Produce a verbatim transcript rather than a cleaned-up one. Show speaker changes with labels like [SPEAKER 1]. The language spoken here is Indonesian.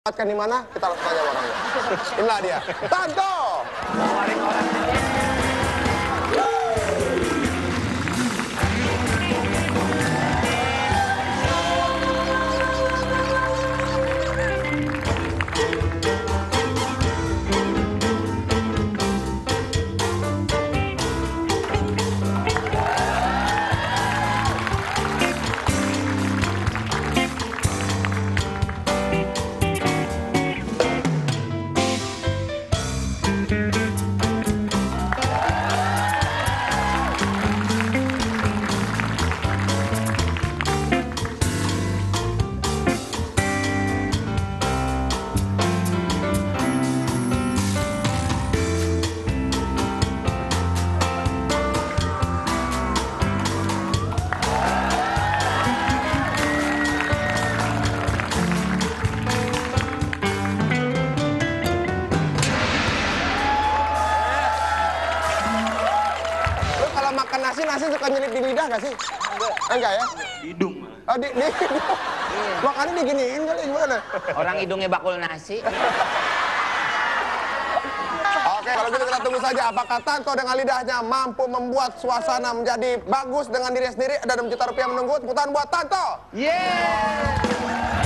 [SPEAKER 1] Dapatkan di mana? Kita langsung tanya orangnya. Inilah dia, Tanto. Makan nasi, nasi suka nyelip di lidah gak sih? Enggak. Enggak ya?
[SPEAKER 2] Di hidung.
[SPEAKER 1] Oh, di, di hidung. Iya. Makannya diginiin kali, gimana?
[SPEAKER 3] Orang hidungnya bakul nasi.
[SPEAKER 1] Oke, kalau gitu kita tunggu saja. Apakah Tanto dengan lidahnya mampu membuat suasana menjadi bagus dengan diri sendiri? Ada enam juta rupiah menunggu. Tepuk tangan buat Tanto.
[SPEAKER 3] Yeay!